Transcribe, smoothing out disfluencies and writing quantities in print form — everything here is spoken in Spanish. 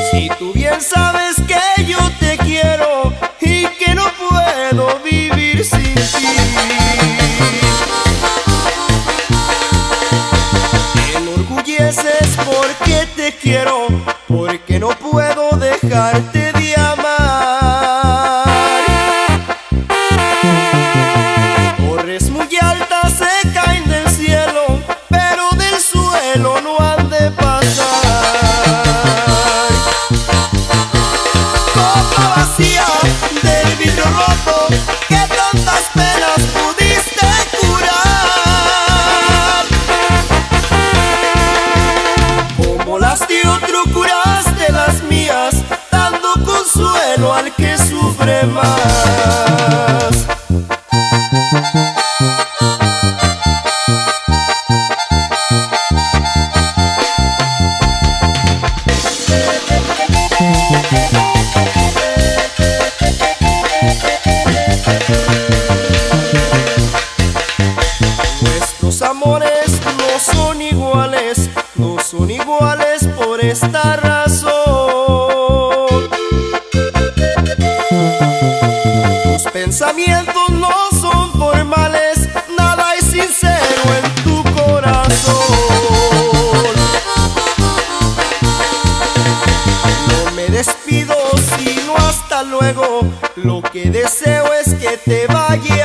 Si tú bien sabes que yo te quiero y que no puedo vivir sin ti, te enorgulleces porque te quiero, porque no puedo dejarte de amar. Torres muy altas se caen del cielo, pero del suelo no han de pasar. Copa vacía del vidrio roto que tantas penas pudiste curar. Como las de otro curaste las mías, dando consuelo al que sufre más. Nuestros amores no son iguales, no son iguales por esta razón. Tus pensamientos no son formales, nada es sincero en tu corazón. No me despido sino hasta luego, lo que deseo es que te vayas.